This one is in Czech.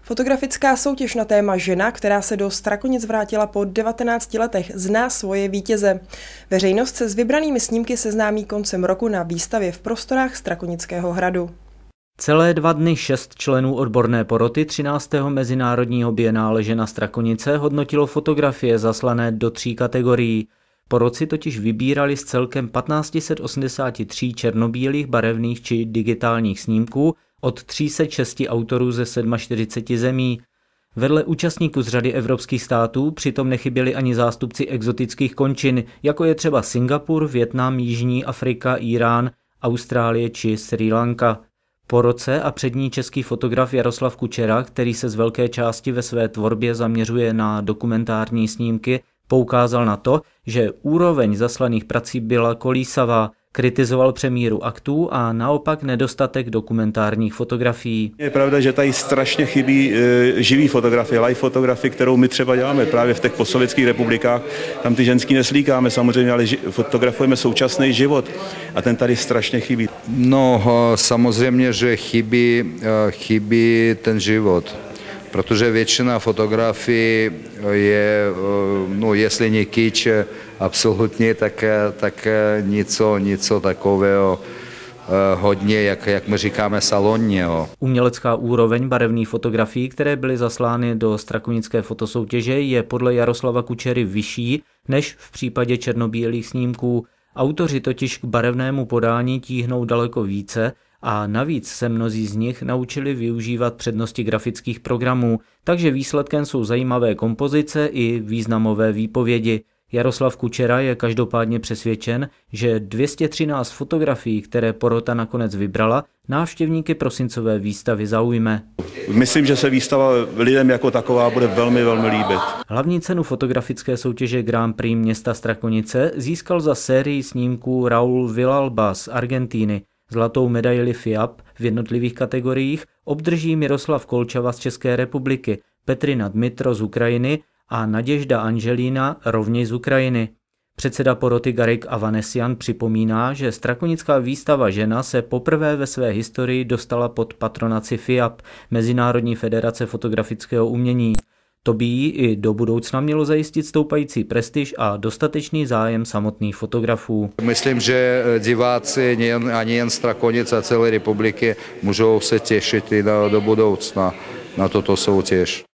Fotografická soutěž na téma Žena, která se do Strakonic vrátila po 19 letech, zná svoje vítěze. Veřejnost se s vybranými snímky seznámí koncem roku na výstavě v prostorách Strakonického hradu. Celé 2 dny 6 členů odborné poroty 13. mezinárodního bienále Žena Strakonice hodnotilo fotografie zaslané do 3 kategorií. Porotci totiž vybírali z celkem 1583 černobílých, barevných či digitálních snímků od 306 autorů ze 47 zemí. Vedle účastníků z řady evropských států přitom nechyběli ani zástupci exotických končin, jako je třeba Singapur, Vietnam, Jižní Afrika, Irán, Austrálie či Srí Lanka. Po roce a přední český fotograf Jaroslav Kučera, který se z velké části ve své tvorbě zaměřuje na dokumentární snímky, poukázal na to, že úroveň zaslaných prací byla kolísavá, kritizoval přemíru aktů a naopak nedostatek dokumentárních fotografií. Je pravda, že tady strašně chybí živý fotografie, live fotografie, kterou my třeba děláme právě v těch postsovětských republikách. Tam ty ženský neslíkáme samozřejmě, ale fotografujeme současný život a ten tady strašně chybí. No, samozřejmě, že chybí ten život. Protože většina fotografií je, no jestli nie kýč, absolutně, tak něco takového hodně, jak my říkáme, salonního. Umělecká úroveň barevných fotografií, které byly zaslány do strakonické fotosoutěže, je podle Jaroslava Kučery vyšší než v případě černobílých snímků. Autoři totiž k barevnému podání tíhnou daleko více a navíc se mnozí z nich naučili využívat přednosti grafických programů, takže výsledkem jsou zajímavé kompozice i významové výpovědi. Jaroslav Kučera je každopádně přesvědčen, že 213 fotografií, které porota nakonec vybrala, návštěvníky prosincové výstavy zaujme. Myslím, že se výstava lidem jako taková bude velmi, velmi líbit. Hlavní cenu fotografické soutěže Grand Prix města Strakonice získal za sérii snímků Raúl Villalba z Argentíny. Zlatou medaili FIAP v jednotlivých kategoriích obdrží Miroslav Kolčava z České republiky, Petrina Dmitro z Ukrajiny a Naděžda Anželína rovněž z Ukrajiny. Předseda poroty Garik Avanesian připomíná, že strakonická výstava Žena se poprvé ve své historii dostala pod patronaci FIAP, Mezinárodní federace fotografického umění. To by jí i do budoucna mělo zajistit stoupající prestiž a dostatečný zájem samotných fotografů. Myslím, že diváci ani jen Strakonic a celé republiky můžou se těšit i do budoucna na tuto soutěž.